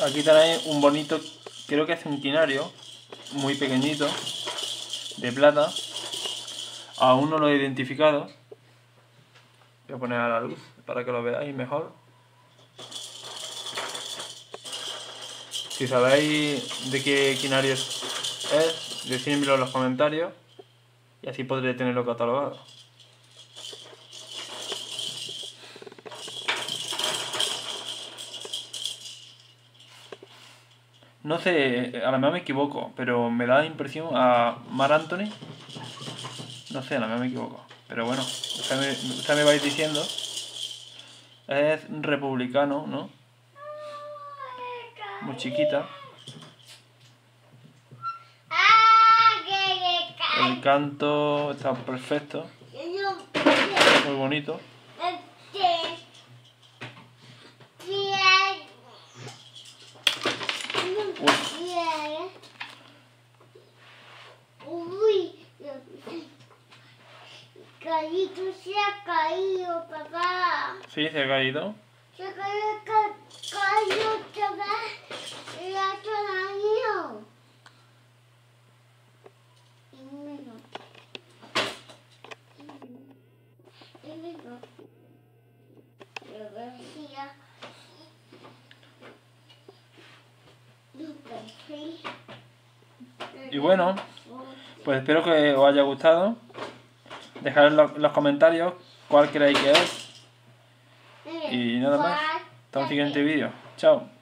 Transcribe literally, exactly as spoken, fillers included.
Aquí tenéis un bonito, creo que es un quinario, muy pequeñito, de plata. Aún no lo he identificado. Voy a poner a la luz para que lo veáis mejor. Si sabéis de qué quinario es, decídmelo en los comentarios y así podré tenerlo catalogado. No sé, a lo mejor me equivoco, pero me da la impresión a Mar Anthony. No sé, a lo mejor me equivoco. Pero bueno, usted me, usted me vais diciendo. Es republicano, ¿no? Muy chiquita. El canto está perfecto. Muy bonito. Uy. Carito se ha caído, papá. Sí, se ha caído. Se ha caído, ca caído otra vez. Y ha caído. Y mira. Y mira. Yo decía. Y bueno, pues espero que os haya gustado. Dejad en los, los comentarios cuál creéis que es. Y nada más. Hasta un siguiente vídeo. Chao.